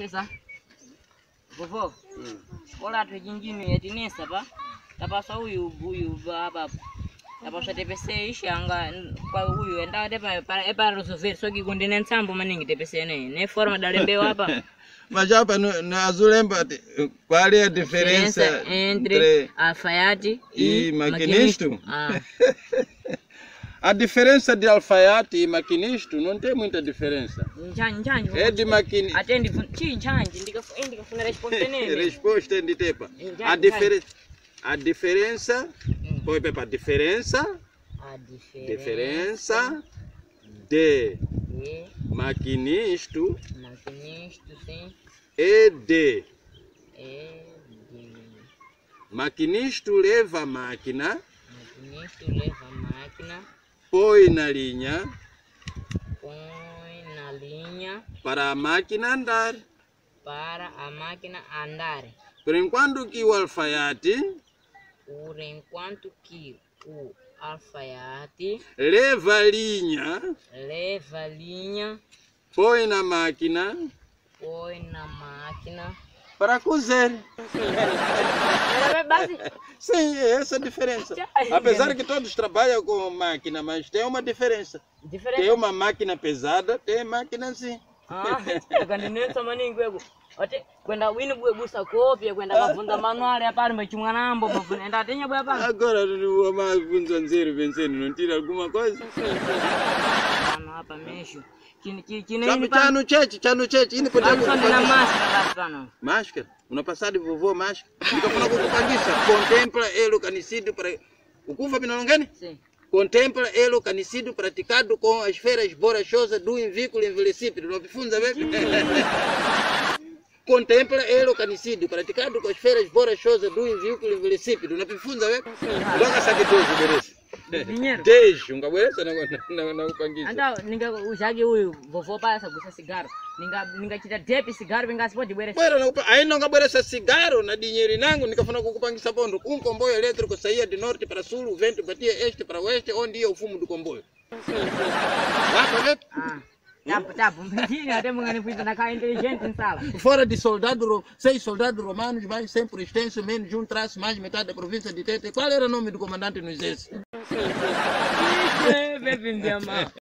Sasa. Vovô. Escola tu jingine yatinesa pa. Tapasa huyu baba. Tapasa TPC ishanga kwa huyu enda para resolver só que quando nem sambo maningi TPC né forma da lembeu hapa. Mas hapa na azulemba qual é a diferença entre alfaiate e maquinista? Ah. A diferença de alfaiate e maquinista não tem muita diferença. É de maquinista. Atende indica funa resposta nele. Resposta de tepa. A diferença foi para diferença de maquinista sim. e de maquinista leva a máquina. Põe na linha para a máquina andar. Por enquanto que o alfaiate leva a linha, põe na máquina para cozer. Sim, é essa a diferença. Apesar que todos trabalham com máquina, mas tem uma diferença. Tem uma máquina pesada, tem máquina assim. Quando nem só maninho até quando o hino busa cópia quando bafunda manual é para mas nambo bafunda tem boa para agora o mais função zero vencendo não tira alguma coisa não hapa mesmo Chano cheche, ini podemos na máscara máscara, una passada de vovô máscara. Então quando kupangisa contempla ele canicido para o kufa binalongani? Sim. Contempla ele canicido praticado com as esferas borrachosas do veículo envelhecido, não bifunza bem? Contempla ele canicido praticado com as esferas borrachosas do veículo envelhecido, não bifunza bem? Logo sabe tudo merece. Dinheiro. Deixa, nunca conhece na upangisa. Então, ninguém usagi huyu vovô passa gusa cigarro. Ninguém tira depe cigarro, ninguém se pode beber. Bora não, aí não acabou essa cigarro na dinheiro nango, nikafuna kukupangisa pondo. Comboio elétrico saía de norte para sul, o vento batia este para oeste, onde ia o fumo do comboio. Tá bom, até mangani fui na cara inteligente em sala. Fora de 6 soldados romanos, mais sempre extenso, menos de um traço, mais metade da província de Tete. Qual era o nome do comandante no exército? Bebe, minha mãe.